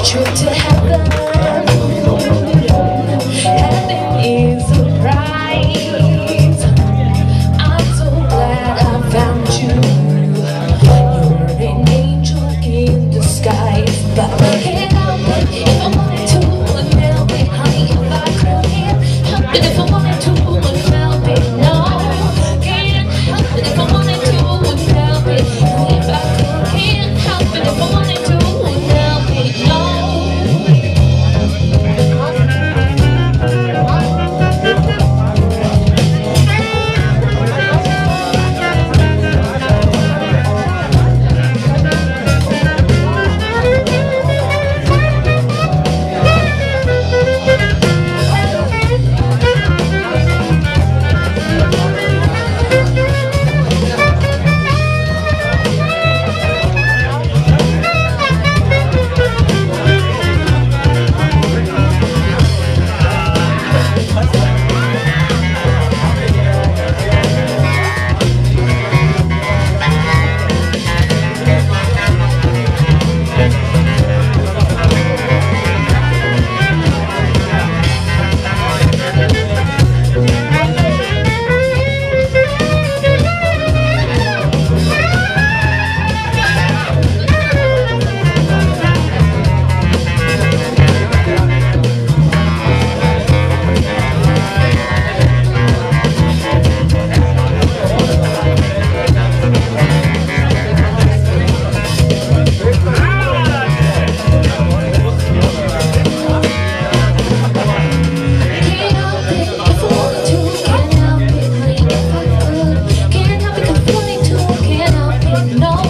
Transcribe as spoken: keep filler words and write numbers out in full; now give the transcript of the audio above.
trip to heaven. Heaven is a prize. I'm so glad I found you. You're an angel in disguise, but I can't help it if I wanted to. And help it, honey, if I couldn't help it if I wanted to. And help it, no, can't help it if I wanted to. And help it, if I could, can't help it if I wanted to. And help it, no. No.